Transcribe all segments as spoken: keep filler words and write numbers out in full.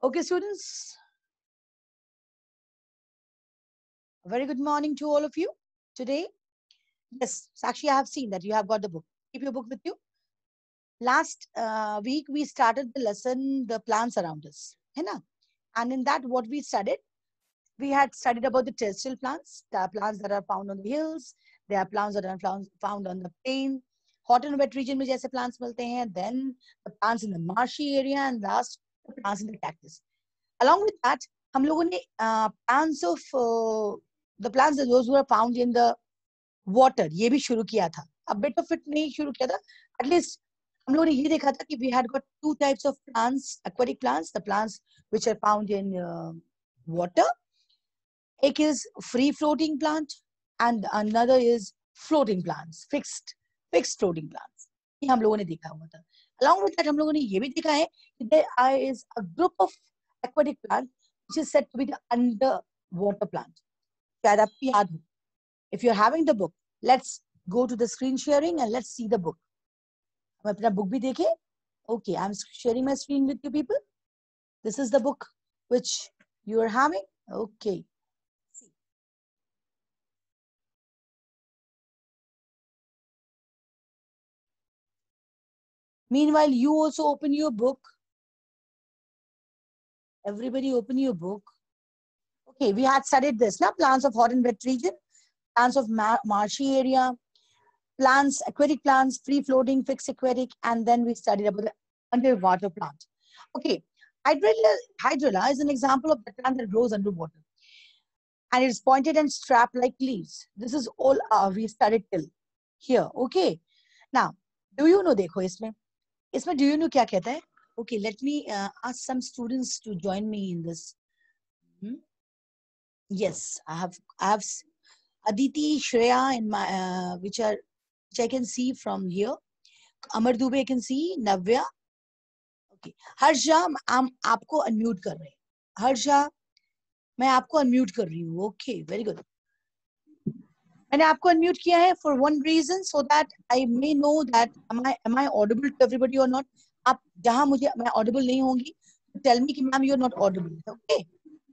Okay, students, a very good morning to all of you. Today, yes, Sakshi, I have seen that you have got the book. Keep your book with you. Last uh, week, we started the lesson, The Plants Around Us. है ना? And in that, what we studied, we had studied about the terrestrial plants. There are plants that are found on the hills. There are plants that are found, found on the plain. Hot and wet region में जैसे plants मिलते हैं. Then the plants in the marshy area, and last, the plants in the cactus. Along with that, हम लोगों ने uh, plants of uh, the plants that those who are found in the water ये भी शुरू किया था. A bit of it नहीं शुरू किया था. At least हम लोगों ने ये देखा था कि we had got two types of plants, aquatic plants, the plants which are found in uh, water. एक is free floating plant and another is floating plants, fixed fixed floating plants. ये हम लोगों ने देखा हुआ था. Along with that, हम लोगों ने ये भी देखा है कि there is a group of aquatic plant which is said to be the underwater plant. शायद आपको याद हो. If you're having the book, let's go to the screen sharing and let's see the book. हम अपना book भी देखें. Okay, I'm sharing my screen with you people. This is the book which you are having. Okay. Meanwhile, you also open your book. Everybody open your book. Okay, we had studied this, now plants of hot and wet region, plants of mar marshy area, plants, aquatic plants, free floating, fixed aquatic, and then we studied about the underwater plant. Okay, hydrilla, hydrilla is an example of the plant that grows underwater. And it's pointed and strapped like leaves. This is all uh, we studied till here. Okay. Now, do you know, देखो इसमें, इसमें do you know क्या कहता है? Okay, let me uh, ask some students to join me in this. Hmm? Yes, I have, I have Aditi, Shreya, in my, uh, which are, which I can see from here. Amar Dubey, I can see. Navya. Okay. Harsha, हम आपको unmute कर रहे हैं. Harsha, मैं आपको unmute कर रही हूँ. Okay, very good. मैंने आपको unmute किया है for one reason, so that I may know that am I am I audible to everybody or not. आप जहाँ मुझे मैं audible नहीं होंगी, tell me कि ma'am you are not audible. Okay.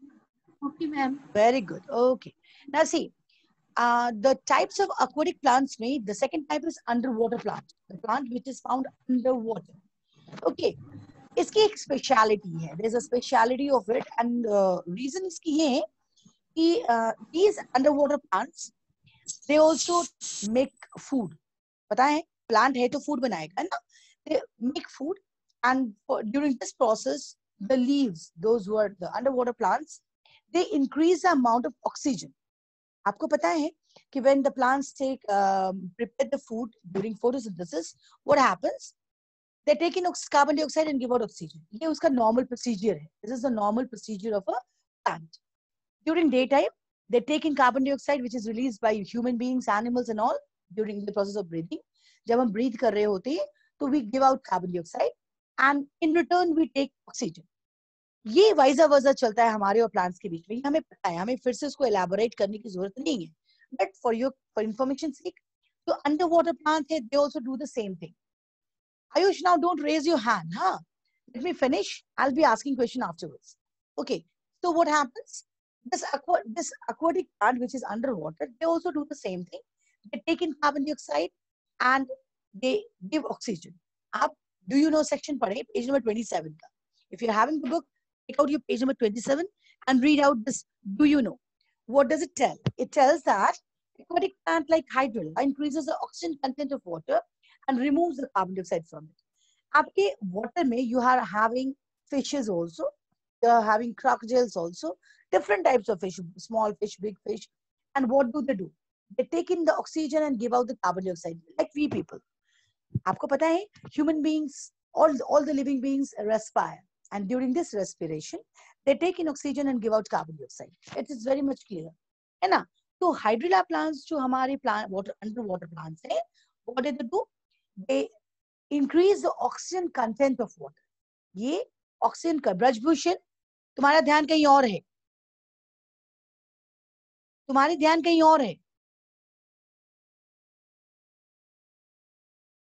Okay, ma'am. Very good. Okay. Now see, uh, the types of aquatic plants में the second type is underwater plant, the plant which is found underwater. Okay. इसकी एक speciality है. There's a speciality of it, and uh, reason इसकी ये है कि uh, these underwater plants they also make food. पता है plant है तो food बनाएगा ना. They make food, and for, during this process the leaves, those who are the underwater plants, they increase the amount of oxygen. आपको पता है कि when the plants take um, prepare the food during photosynthesis, what happens? They take in carbon dioxide and give out oxygen. ये उसका normal procedure है. This is the normal procedure of a plant. During daytime, they take in carbon dioxide, which is released by human beings, animals, and all during the process of breathing. जब हम breathe कर रहे होते हैं, तो we give out carbon dioxide, and in return we take oxygen. ये वाइजा versa चलता है हमारे और प्लांट्स के बीच में. हमें पता है, हमें फिर से इसको एलैबोरेट करने की जरूरत नहीं है. But for your for information sake, जो अंडर वाटर प्लांट है, they also do the same thing. Ayush, now don't raise your hand, huh? Let me finish. I'll be asking question afterwards. Okay. So what happens? This aqua, this aquatic plant which is underwater, they also do the same thing. They take in carbon dioxide and they give oxygen. Up, do you know section पढ़े page number twenty-seven का? If you're having the book, take out your page number twenty-seven and read out this. Do you know? What does it tell? It tells that aquatic plant like hydrilla increases the oxygen content of water and removes the carbon dioxide from it. आपके water में you are having fishes also, you are having crocodiles also, different types of fish, small fish, big fish, and what do they do? They take in the oxygen and give out the carbon dioxide, like we people. आपको पता है, human beings, all all the living beings respire, and during this respiration, they take in oxygen and give out carbon dioxide. It is very much clear, है ना? तो hydrilla plants जो हमारे plant water underwater plants हैं, what do they do? They increase the oxygen content of water. ये oxygen का ब्रजभूषण, तुम्हारा ध्यान कहीं और है, तुम्हारी ध्यान कहीं और है.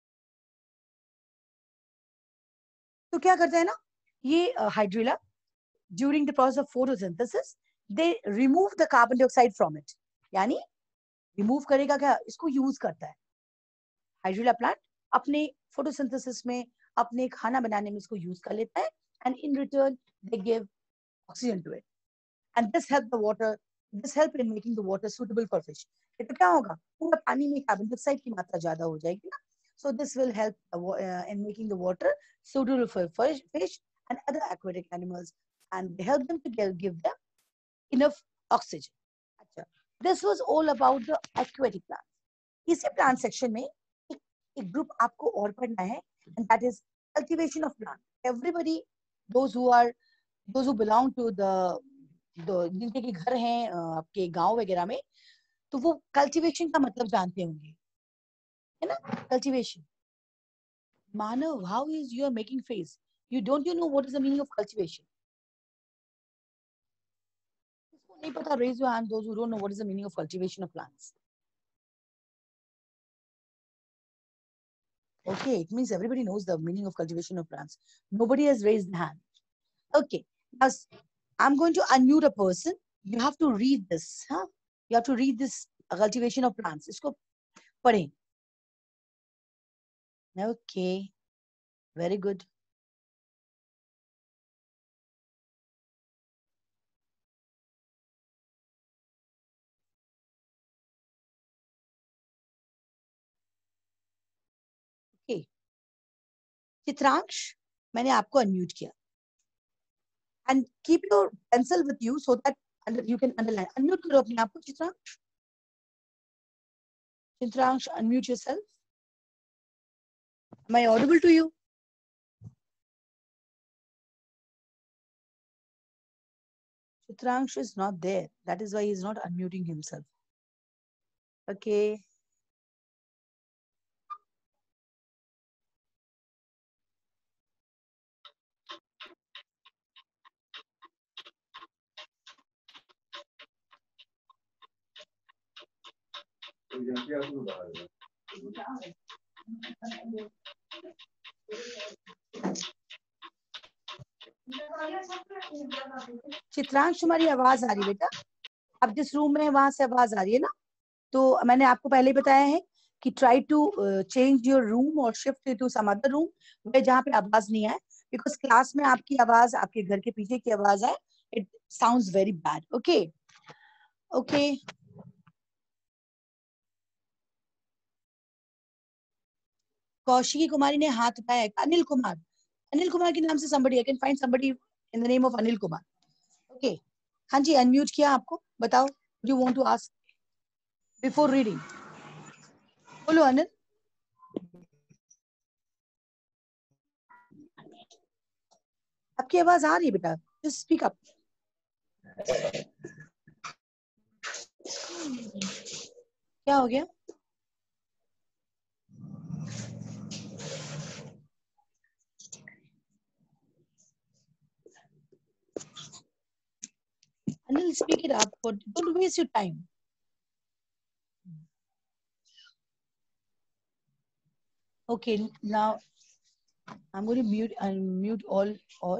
तो क्या करते हैं ना, ये hydrilla during the process of photosynthesis they remove the carbon dioxide from it. यानी remove करेगा क्या, इसको use करता है. हाइड्रिला प्लांट अपने फोटोसिंथेसिस में, अपने खाना बनाने में इसको यूज कर लेता है, and in return they give oxygen to it, and this help the water this help in making the water suitable for fish. तो क्या होगा, पूरा पानी में कार्बन डाइऑक्साइड की मात्रा ज्यादा हो जाएगी ना, so this will help uh, in making the water suitable for fish, fish and other aquatic animals, and they help them to give, give them enough oxygen. अच्छा, this was all about the aquatic plants. इसी plant section में एक, एक group आपको और पढ़ना है, and that is cultivation of plant. Everybody, those who are those who belong to the the जिनके के घर हैं आपके गांव वगैरह में, तो वो कल्टीवेशन का मतलब जानते होंगे, है ना. Cultivation. Manav, how is you are making face? You don't you know what is the meaning of cultivation? इसको नहीं पता, raise your hand those who don't know what is the meaning of cultivation of plants. Okay, it means everybody knows the meaning of cultivation of plants. Nobody has raised the hand. Okay, now I'm going to unmute a person. You have to read this, huh? You have to read this uh, cultivation of plants. Isko padhe. Okay, very good. Okay, Chitransh, मैंने आपको unmute किया. And keep your pencil with you so that you can underline. Unmute करो अपने आप को, Chitransh. Chitransh, unmute yourself. Am I audible to you? Chitrangshu is not there. That is why he is not unmuting himself. Okay. Chitransh, तुम्हारी आवाज आ रही है बेटा. अब जिस रूम में है वहां से आवाज आ रही है ना, तो मैंने आपको पहले बताया है कि try to change your room और shift to some other room जहाँ पे आवाज नहीं आए, बिकॉज क्लास में आपकी आवाज, आपके घर के पीछे की आवाज है, it sounds very bad. Okay okay. Kaushiki Kumari ने हाथ उठाया. अनिल कुमार, अनिल कुमार के नाम से somebody, I can find somebody in the name of Anil Kumar. Okay, हाँ जी, अनम्यूट किया आपको. बताओ, you want to ask before reading. बोलो अनिल. आपकी आवाज आ रही है बेटा, just speak up. क्या हो गया? Anil, speak it up. Don't waste your time. Okay, now I'm going to mute and mute all all.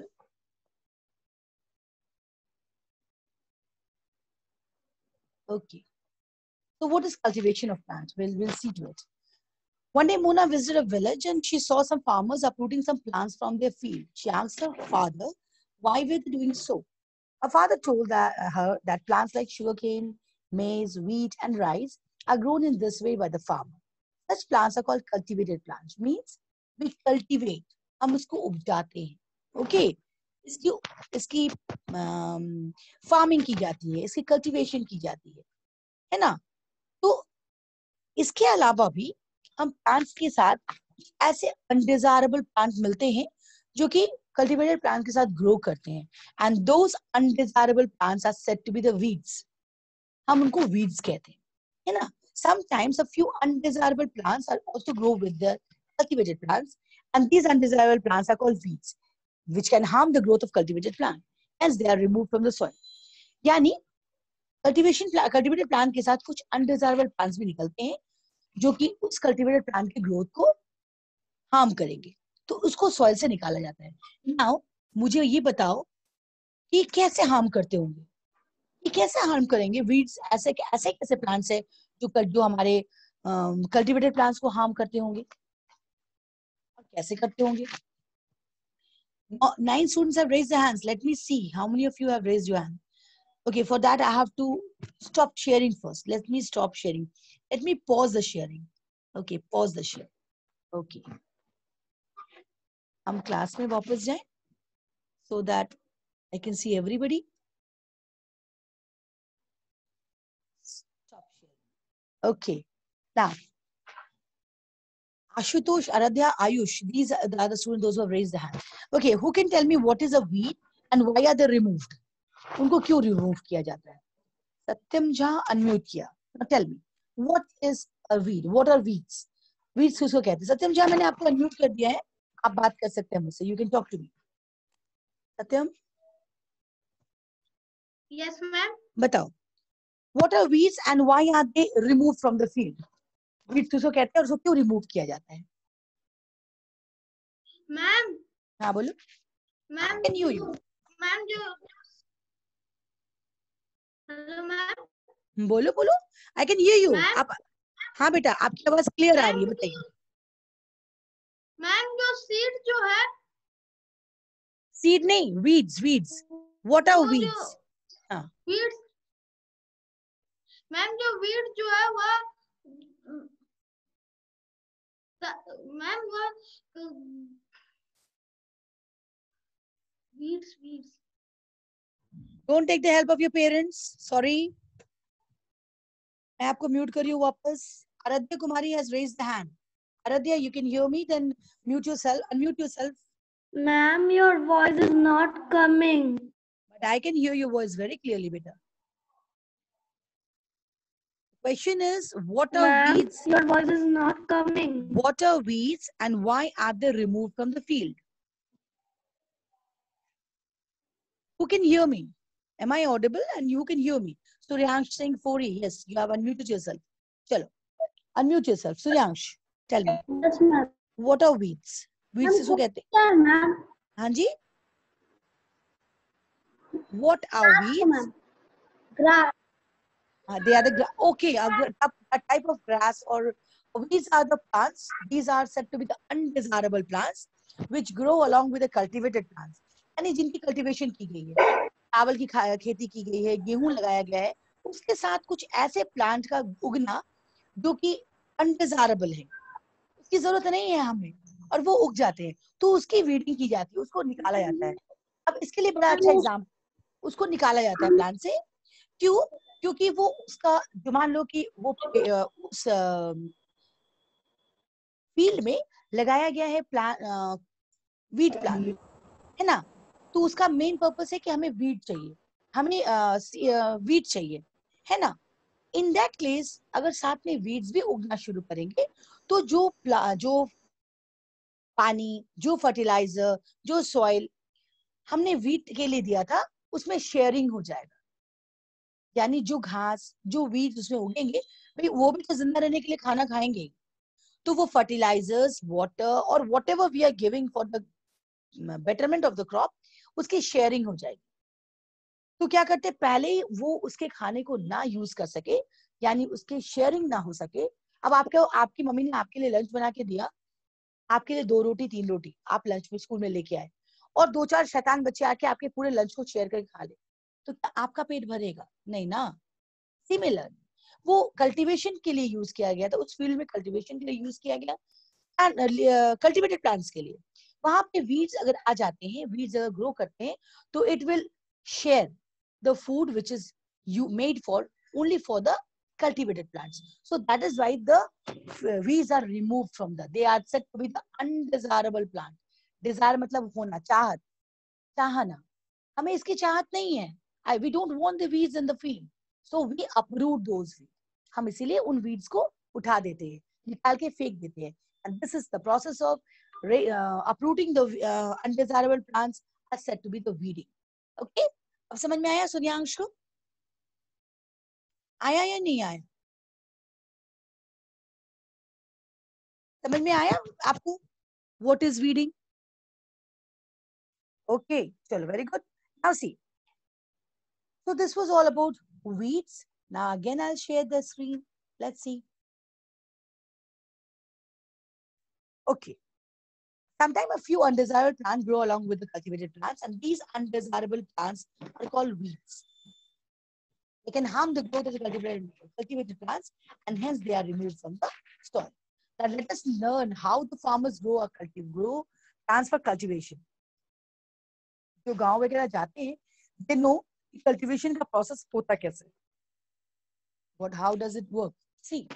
Okay. So what is cultivation of plants? We'll we'll see to it. One day Mona visited a village and she saw some farmers uprooting some plants from their field. She asked her father, why were they doing so? Her father told that, uh, her that plants like sugarcane, maize, wheat, and rice are grown in this way by the farmer. Such plants are called cultivated plants. Means we cultivate. हम उसको उपजाते हैं. Okay. इसकी इसकी farming um, की जाती है, इसकी कल्टीवेशन की जाती है, है ना. तो इसके अलावा भी हम प्लांट्स के साथ ऐसे अनडिजायरेबल प्लांट मिलते हैं जो कि कल्टीवेटेड प्लांट के साथ ग्रो करते हैं, and those undesirable plants are said to be the weeds. हम उनको वीड्स कहते हैं, है ना. Sometimes a few undesirable plants are also grow with the cultivated plants, and these undesirable plants are called weeds, which can harm the growth of cultivated plant. Hence, they are removed from the soil. यानी cultivation cultivated plant के साथ कुछ undesirable plants भी निकलते हैं जो कि उस cultivated plant की growth को harm करेंगे, तो उसको soil से निकाला जाता है. Now, मुझे ये बताओ ये कैसे हार्म करते होंगे, ये कैसे हार्म करेंगे वीड्स? ऐसे ऐसे कैसे प्लांट्स है जो जो हमारे कल्टिवेटेड प्लांट्स को हार्म करते होंगे, और कैसे करते होंगे? Nine students have raised their hands. Let me see how many of you have raised your hand. Okay, for that I have to stop sharing first. Let me stop sharing. Let me pause the sharing. Okay, pause the share. Okay. हम class में वापस जाएं so that I can see everybody. Stop sharing. Okay. Now, Ashutosh, Aradhya, Ayush, these are the other students, those who have raised their hand. Okay, who can tell me what is a weed and why are they removed? उनको क्यों remove किया जाता है? Satyam Jha unmute किया. Now tell me, what is a weed? What are weeds? Weeds किसको कहते हैं? सत्यम झा, मैंने आपको unmute कर दिया है. आप बात कर सकते हैं मुझसे. You can talk to me. Satyam? Yes, ma'am. बताओ. What are weeds and why are they removed from the field? Weeds किसको कहते हैं और उसको क्यों remove किया जाता है? Ma'am. हाँ बोलो. Ma'am. Can you you? Ma'am जो. Hello, ma'am. बोलो बोलो. I can hear you. Ma'am. आप हाँ बेटा, आपकी आवाज क्लियर आ रही है, बताइए. मैम जो सीड जो है, सीड नहीं, weeds, weeds. What are weeds? हाँ. weeds. मैम जो weed जो है वह, मैम वह weeds, weeds. Don't take the help of your parents. Sorry. मैं आपको म्यूट कर रही हूँ वापस. आराध्या कुमारी has raised the hand. Aradhya, you can hear me, then mute yourself, unmute yourself. Ma'am, your voice is not coming. But I can hear your voice very clearly, beta. Question is, what are weeds? Your voice is not coming. What are weeds and why are they removed from the field? Who can hear me? Am I audible and you can hear me? Suryansh Singh Fori, yes, you have unmuted yourself. Chalo, unmute yourself. Suryansh, tell me. Yes, ma'am. What are weeds? Weeds किसको कहते हैं? Yeah, ma'am. हाँ जी. What are weeds? Grass. Uh, they are the gra okay, a, a, a type of grass, or weeds are the plants. These are said to be the undesirable plants which grow along with the cultivated plants. यानी जिनकी cultivation की गई है, चावल की खेती की गई है, गेहूं लगाया गया है, उसके साथ कुछ ऐसे प्लांट का उगना जो कि अनडिजायरेबल है, उसकी जरूरत नहीं है हमें, और वो उग जाते हैं, तो उसकी वीडिंग की जाती है, उसको निकाला जाता है. अब इसके लिए बड़ा अच्छा एग्जाम्पल, उसको निकाला जाता है प्लांट से. क्यों? क्योंकि वो उसका, जो मान लो कि वो उस फील्ड में लगाया गया है प्लांट, वीट प्लांट है ना, तो उसका मेन पर्पस है कि हमें वीट चाहिए, हमें वीट चाहिए, है ना. इन दैट केस अगर साथ में वीड्स भी उगना शुरू करेंगे, तो जो जो पानी, जो फर्टिलाइजर, जो सॉइल हमने वीट के लिए दिया था, उसमें शेयरिंग हो जाएगा. यानी जो घास, जो वीड्स उसमें उगेंगे, भाई वो भी तो जिंदा रहने के लिए खाना खाएंगे, तो वो फर्टिलाइजर्स, वाटर और whatever we are giving for the betterment of the crop, उसकी शेयरिंग हो जाएगी. तो क्या करते, पहले ही वो उसके खाने को ना यूज कर सके, यानी उसके शेयरिंग ना हो सके. अब आपके आपकी मम्मी ने आपके लिए लंच बना के दिया, आपके लिए दो रोटी तीन रोटी आप लंच में स्कूल में लेके आए, और दो चार शैतान बच्चे आके आपके पूरे लंच को शेयर करके खा ले, तो आपका पेट भरेगा नहीं ना. सिमिलर, वो कल्टीवेशन के लिए यूज किया गया था, उस फील्ड में कल्टीवेशन के लिए यूज किया गया, एंड कल्टीवेटेड प्लांट्स के लिए. वहां पे वीड्स अगर आ जाते हैं, वीड्स अगर ग्रो करते हैं, तो it will share the food which is you made for only for the cultivated plants. So that is why the weeds are removed from the, they are said to be the undesirable plant. Desire मतलब होना, चाहत, चाहना. हमें इसकी चाहत नहीं है. I, we don't want the weeds in the field, so we uproot those weeds. हम इसीलिए उन weeds को उठा देते हैं, निकाल के फेंक देते हैं. And this is the process of uh, uprooting the uh, undesirable plants are said to be the weeding. Okay? अब समझ में आया सूर्यांश को? आया या नहीं आया? समझ में आया आपको? What is weeding? Okay, चलो, very good. Now see, So this was all about weeds. Now again, I'll share the screen. Let's see. Okay. Sometimes a few undesirable plants grow along with the cultivated plants, and these undesirable plants are called weeds. They can harm the growth of the cultivated, cultivated plants, and hence they are removed from the soil. Now let us learn how the farmers grow or cultivate, grow plants for cultivation. जो गांव वगैरह जाते हैं, they know cultivation का process होता कैसे. What, how does it work? See,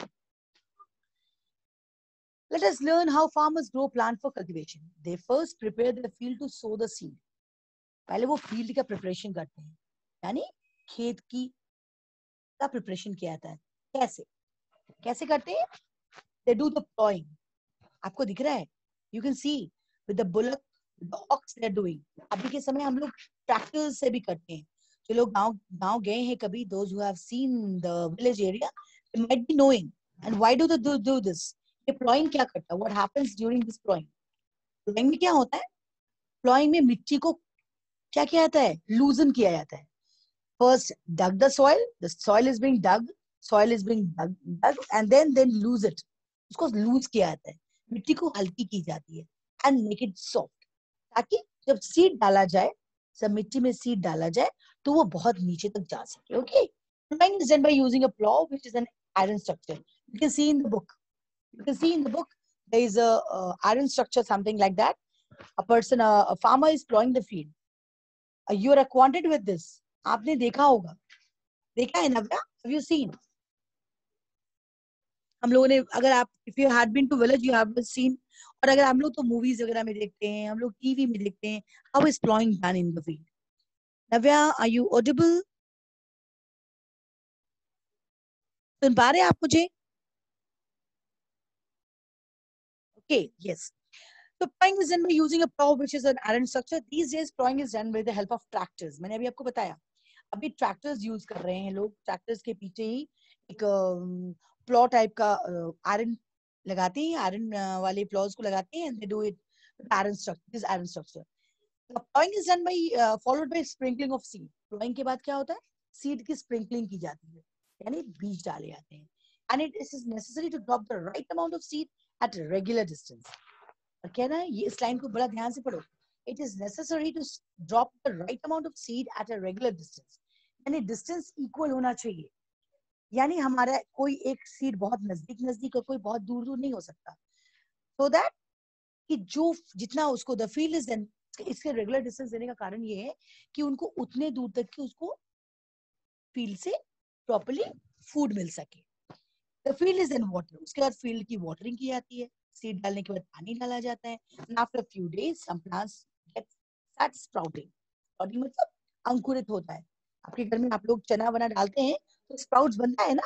let us learn how farmers grow plant for cultivation. They first prepare the field to sow the seed. पहले वो फील्ड का प्रिपरेशन करते हैं, यानी खेत की का प्रिपरेशन किया जाता है. कैसे कैसे करते हैं? They do the plowing. आपको दिख रहा है? You can see with the bullock, with the ox they are doing. अभी के समय हम लोग ट्रैक्टर से भी करते हैं. जो लोग गांव गांव गए हैं कभी, those who have seen the village area, they might be knowing. And why do they do, do this? ये plowing क्या करता है? What happens during this plowing? Plowing में क्या होता है? Plowing में मिट्टी को क्या किया जाता है? Loosen किया जाता है. First, dug the soil. The soil is being dug. Soil is being dug, dug and then then lose it. उसको lose किया जाता है. मिट्टी को हल्की की जाती है. And make it soft. ताकि जब सीड डाला जाए, जब मिट्टी में सीड डाला जाए, तो वो बहुत नीचे तक जा सके. Okay. Plowing is done by using a plow, which is an iron structure. You can see in the book. You can see in the book there is a uh, iron structure, something like that. A person, a, a farmer is plowing the field. Uh, you are acquainted with this. आपने देखा होगा. देखा है नव्या? Have you seen? हम लोगों ने, अगर आप, if you had been to village, you have seen. और अगर हम लोग तो मूवीज वगैरह में देखते हैं, हम लोग टीवी में देखते हैं. How is plowing done in the field? Navya, are you audible? सुन पा रहे हैं आप मुझे? Okay, yes. So plowing is done by using a plow, which is an iron structure. These days, plowing is done with the help of tractors. मैंने अभी आपको बताया. अभी ट्रैक्टर्स यूज कर रहे हैं लोग. ट्रैक्टर्स के पीछे ही एक प्लॉ टाइप का आयरन लगाते हैं, आयरन वाले प्लॉज को लगाते हैं. They do it iron structure, this iron structure. Ploughing is done by followed by sprinkling of seed. Ploughing के बाद क्या होता है? सीड की स्प्रिंकलिंग की जाती है, यानी बीज डाले जाते हैं. And it is necessary to drop the right amount of seed at regular distance. और कहना है, ये इस लाइन को बड़ा ध्यान से पढ़ो. It is necessary to drop the right amount of seed at a regular distance. यानी डिस्टेंस इक्वल होना चाहिए. यानी हमारा कोई एक सीड बहुत नजदीक नजदीक और कोई बहुत दूर दूर नहीं हो सकता. So that कि जो जितना उसको द फील्ड इज देन, इसके रेगुलर डिस्टेंस देने का कारण ये है कि उनको उतने दूर तक की उसको फील्ड से प्रॉपर्ली फूड मिल सके. The field is then water. उसके बाद फील्ड की वाटरिंग की जाती है. सीड डालने के बाद पानी डाला जाता है. And after a few days, some plants get start sprouting. Sprouting मतलब अंकुरित होता है. आपके घर में आप लोग चना वना डालते हैं तो स्प्राउट्स बनता है ना,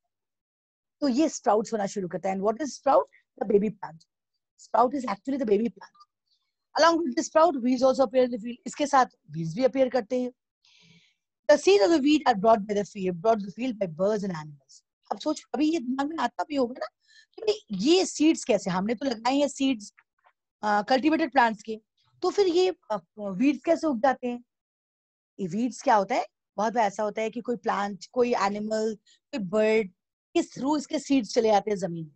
तो ये स्प्राउट्स होना शुरू करता है. And what is sprout? The baby plant. Sprout is actually the baby plant. Along with the sprout, weeds also appear in the field. इसके साथ weeds भी appear करते हैं. The seeds of the wheat are brought by the field, brought to the field by birds and animals. अब सोच, अभी ये दिमाग में आता भी होगा ना कि भाई ये सीड्स कैसे, हमने तो लगाए हैं सीड्स कल्टीवेटेड प्लांट्स के, तो फिर ये वीड्स कैसे उग जाते हैं? ये वीड्स क्या होता है? बहुत बार ऐसा होता है कि कोई प्लांट, कोई एनिमल, कोई बर्ड के थ्रू इसके सीड्स चले जाते हैं जमीन में.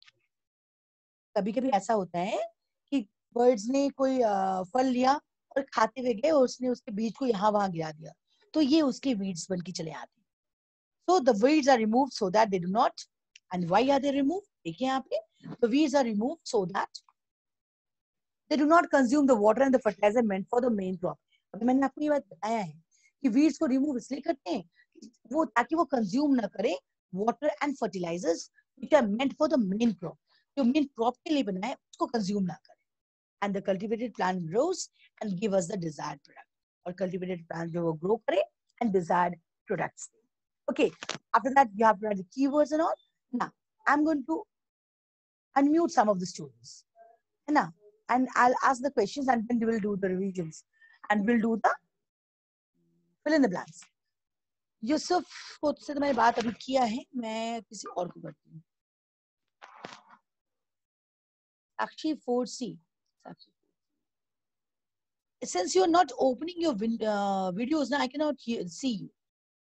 कभी कभी ऐसा होता है कि बर्ड्स ने कोई फल लिया और खाते हुए गए और उसने उसके बीज को यहाँ वहां गिरा दिया, तो ये उसके वीड्स बन के चले आते हैं. So the weeds are removed so that they do not. And why are they removed? देखिए यहाँ पे, the weeds are removed so that they do not consume the water and the fertilizer meant for the main crop. अभी मैंने आपको ये बात बताया है कि weeds को remove इसलिए करते हैं वो ताकि वो consume ना करे water and fertilizers which are meant for the main crop. जो main crop के लिए बना है उसको consume ना करे. And the cultivated plant grows and give us the desired product. और cultivated plant जो वो grow करे and desired products. Okay, after that you have to write the keywords and all. Now I'm going to unmute some of the students, and and I'll ask the questions and then we will do the revisions and we'll do the fill in the blanks. Yusuf को से तो मैंने बात अभी किया है, मैं किसी और को करती हूँ. Sakshi four C. Since you're not opening your uh, videos now, I cannot hear, see you.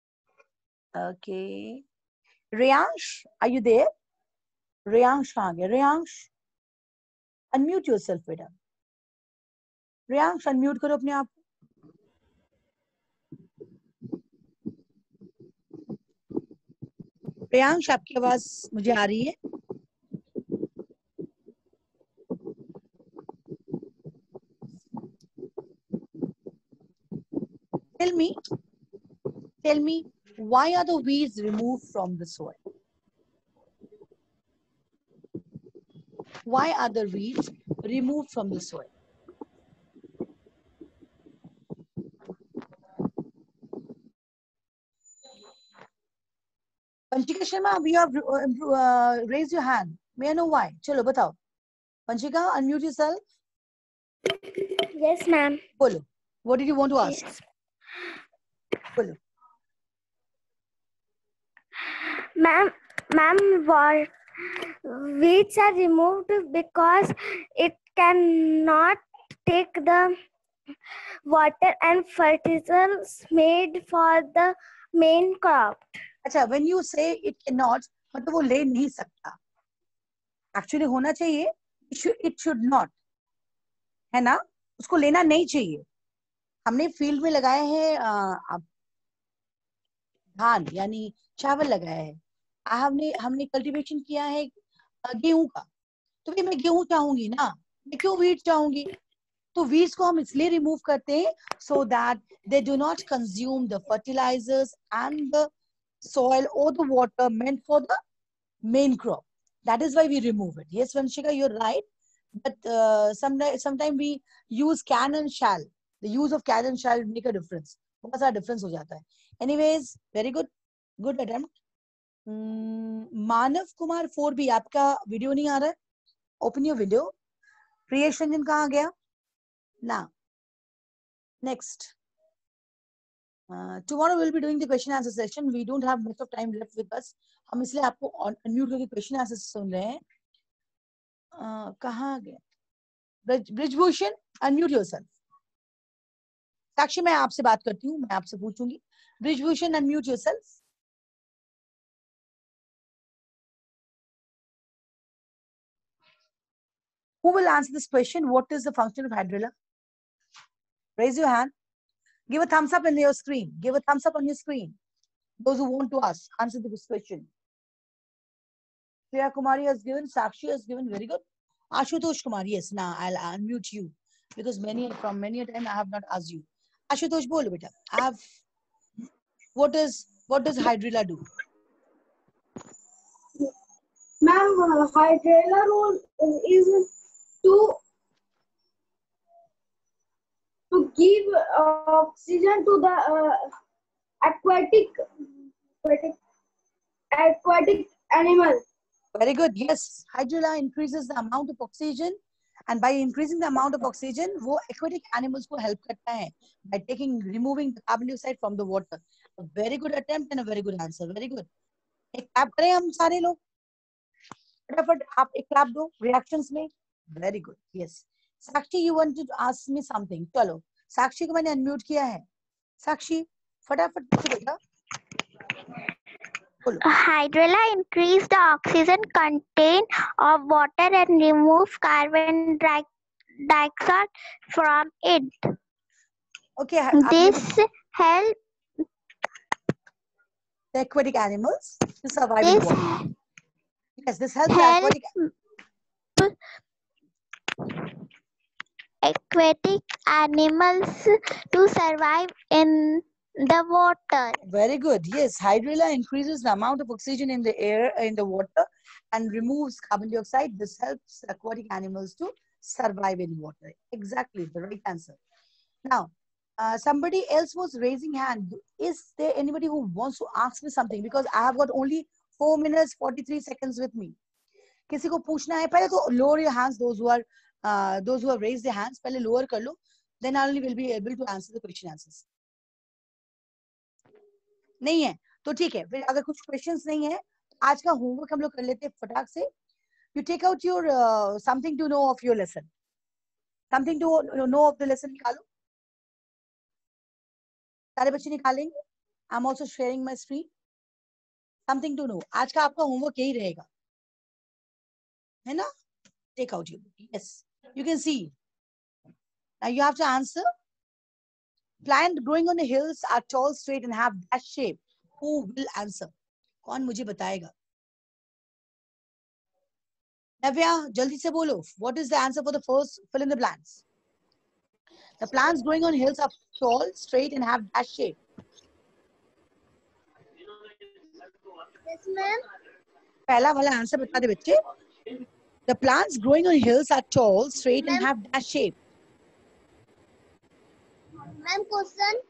Okay. Reyansh, are you there? Reyansh कहाँ गया? Reyansh, unmute yourself, बेटा. Reyansh, unmute करो अपने आप. Reyansh, आपकी आवाज मुझे आ रही है. Tell me, tell me, why are the weeds removed from the soil? Why are the weeds removed from the soil? Panchika Sharma, you have uh, raised your hand. May I know why? Chalo, batao. Panchika, unmute yourself. Yes, ma'am. Bolo. What did you want to ask? Yes. Bolo. Ma'am, ma'am, what weeds are removed because it cannot take the water and fertilizers made for the main crop. अच्छा, when you say it cannot, मतलब वो ले नहीं सकता. Actually होना चाहिए. It should, it should not. है ना? उसको लेना नहीं चाहिए. हमने फील्ड में लगाए हैं धान यानी चावल लगाया है. हमने हमने कल्टीवेशन किया है गेहूं का. तो फिर मैं गेहूं चाहूंगी ना, मैं क्यों वीट चाहूंगी? तो वीड्स को हम इसलिए रिमूव करते हैं so that they do not consume the fertilizers and the soil or the water meant for the main crop. That is why we remove it. Yes, Vanshika, you're right. But uh, sometimes sometimes we use can and shall. The use of can and shall make a difference. बहुत सारा difference हो जाता है. Anyways, very good, good attempt. Hmm, Manav Kumar four B, आपका video नहीं आ रहा है. Open your video. Priyesh Ranjan कहाँ गया? Now, next. Uh, tomorrow we'll be doing the question answer session. We don't have much of time left with us. हम इसलिए आपको unmute करके question answer सुन रहे हैं. Uh, कहाँ गया? Brijbhushan, unmute yourself. साक्षी, मैं आपसे बात करती हूँ, मैं आपसे पूछूंगी. Brijbhushan, unmute yourself. Who will answer this question? What is the function of hydrilla? Raise your hand. Give a thumbs up on your screen. Give a thumbs up on your screen. Those who want to ask, answer this question. Priya Kumari has given, Sakshi has given, very good. Ashutosh Kumar, yes, now I'll unmute you because many from many a time I have not asked you. Ashutosh, bolo beta. I have. What is what does hydrilla do? Ma'am, uh, hydrilla role is to to give uh, oxygen to the uh, aquatic aquatic aquatic animal. Very good. Yes, hydrilla increases the amount of oxygen, and by increasing the amount of oxygen, वो aquatic animals को help करता है by taking removing the carbon dioxide from the water. A very good attempt and a very good answer. Very good. एक clap करें हम सारे लोग. फटाफट आप एक clap दो reactions में. Very good. Yes. Sakshi, you wanted to ask me something. चलो. साक्षी को मैंने unmute किया है. साक्षी, फटाफट पूछो बेटा. Hydrilla increase the oxygen content of water and remove carbon dioxide from it. Okay. This helps the aquatic animals to survive in water. Yes, this helps the aquatic aquatic animals to survive in the water. Very good. Yes, hydrilla increases the amount of oxygen in the air, in the water, and removes carbon dioxide. This helps aquatic animals to survive in water. Exactly, the right answer. Now, uh, somebody else was raising hand. Is there anybody who wants to ask me something? Because I have got only four minutes, forty-three seconds with me. किसी को पूछना है? पहले तो lower your hands, those who are, uh, those who have raised their hands. पहले lower कर लो. Then only will be able to answer the question answers. नहीं है तो ठीक है. फिर अगर कुछ क्वेश्चंस नहीं है, आज का होमवर्क हम लोग कर लेते हैं फटाक से. You take out your uh, something to know of your lesson. Something to know of the lesson निकालो. सारे बच्चे निकालेंगे. I'm also sharing my screen. Something to know. आज का आपका होमवर्क यही रहेगा, है ना? Take out your book, yes you can see. Now you have to answer. Plant growing on the hills are tall, straight and have dash shape. Who will answer? कौन मुझे बताएगा? Navya, jaldi se bolo. What is the answer for the first? Fill in the blanks. The plants growing on hills are tall, straight and have dash shape. Yes, ma'am. पहला वाला answer बता दे बच्चे. The plants growing on hills are tall, straight and have dash shape. Ma'am, question.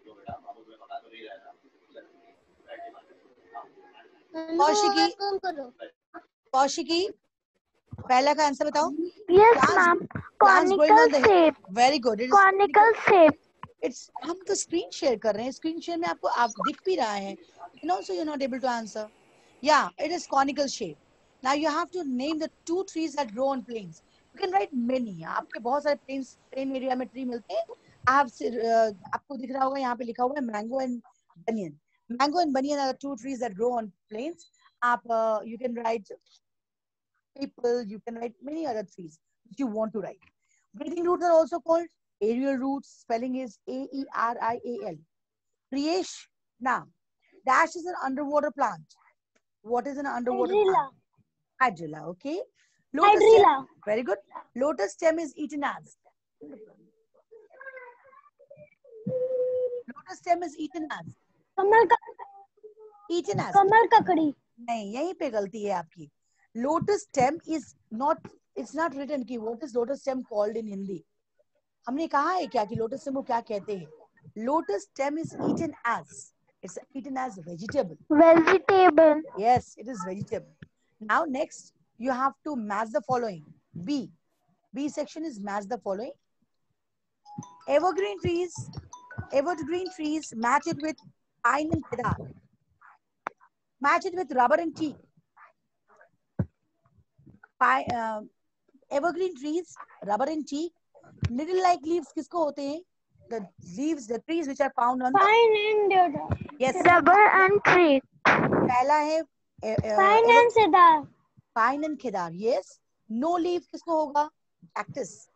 Kaushiki, Kaushiki, पहला का answer बताओ. Yes, Plants, ma'am. plants growing on Conical the hill. shape. Very good. It is Conical shape. It's हम तो screen share कर रहे हैं. Screen share में आपको आप दिख भी रहा है. You know, so you're not able to answer. Yeah, it is conical shape. Now you have to name the two trees that grow on plains. You can write many. आपके बहुत सारे plains plain area में tree मिलते हैं. आप uh, आपको दिख रहा होगा यहाँ पे लिखा हुआ है mango and banyan. Mango and banyan are the two trees that grow on plains. आप uh, you can write people. You can write many other trees if you want to write. Breathing roots are also called aerial roots. Spelling is A E R I A L. Priyesh, now, dash is an underwater plant. What is an underwater Hydrilla. plant? Hydrilla, okay. Lotus Hydrilla. stem, very good. Lotus stem is eaten as. Lotus stem is eaten as. कमल का Eaten as. कमल ककड़ी. नहीं, यहीं पे गलती है आपकी. Lotus stem is not, it's not written कि what is lotus stem called in Hindi. हमने कहा है क्या कि lotus stem को क्या कहते हैं? Lotus stem is eaten as. It's eaten as vegetable. Vegetable. Yes, it is vegetable. Now next, you have to match the following. B. B section is match the following. Evergreen trees. Evergreen trees, match it with pine and cedar. Match it with rubber and teak. Pine, uh, evergreen trees, rubber and teak. Needle-like leaves किसको होते हैं? The leaves, the trees which are found on Pine the... and cedar. Yes. Rubber and tree. पहला है uh, Pine and cedar. Pine and cedar. Yes. No leaf किसको होगा? Cactus.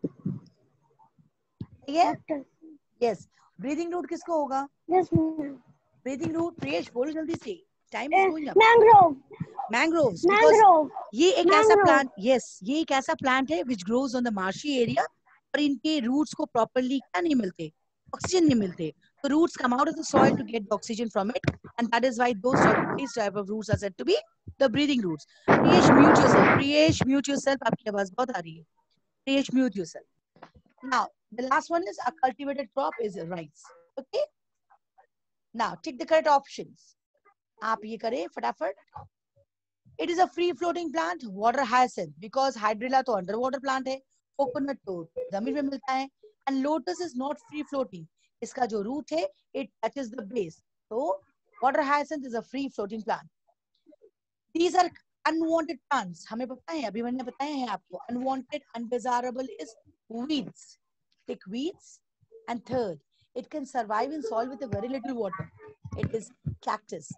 Yeah. Yes. Breathing root किसको होगा? Yes, ma'am. Breathing root. Priyesh, बोलो जल्दी से. Time is going up. Mangrove. Mangroves. Mangrove. ये एक ऐसा plant, yes, ये एक ऐसा plant है which grows on the marshy area. और इनके roots को properly क्या नहीं मिलते? Oxygen नहीं मिलते. The roots come out of the soil to get the oxygen from it, and that is why those these type of roots are said to be the breathing roots. Priyesh, mute yourself. Priyesh, mute yourself. आपकी आवाज बहुत आ रही है. Priyesh, mute yourself. Now, the last one is a cultivated crop is rice. Okay. Now, take the correct options. आप ये करें फटाफट. It is a free floating plant, water hyacinth, because hydrilla तो underwater plant है, coconut तो जमीन में मिलता है, and lotus is not free floating. इसका जो root है, it touches the base. So water hyacinth is a free floating plant. These are unwanted plants. हमें पता है, अभी मैंने बताया है आपको. Unwanted, undesirable is weeds. Take weeds. And third, it can survive in soil with a very little water. It is cactus.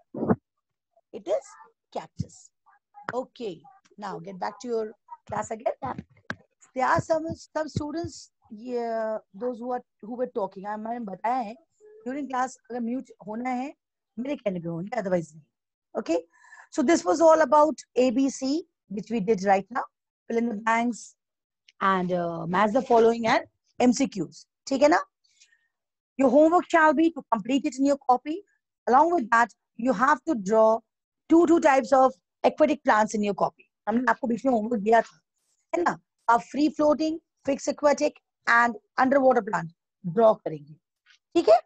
It is cactus. Okay, now get back to your class again. There are some some students, yeah, those who are who were talking. I मैंने बताया है during class अगर mute होना है मेरे कहने पे होना, otherwise नहीं. Okay, so this was all about A B C which we did right now. Fill in the blanks and uh, match the following and M C Qs. ठीक है ना? Your homework shall be to complete it in your copy. Along with that, you have to draw two two types of aquatic plants in your copy. हमने आपको बीच में homework दिया था, है ना? आप free floating, fixed aquatic and underwater plant draw करेंगे. ठीक है?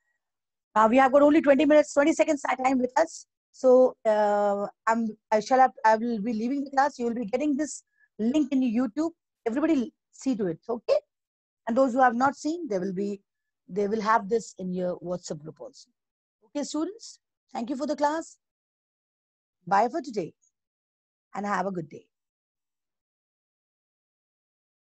Now we have got only twenty minutes, twenty seconds time with us. So uh, I'm I shall have, I will be leaving the class. You will be getting this link in YouTube. Everybody see to it, okay? And those who have not seen, they will be they will have this in your WhatsApp group also. Okay, students, thank you for the class. Bye for today and have a good day.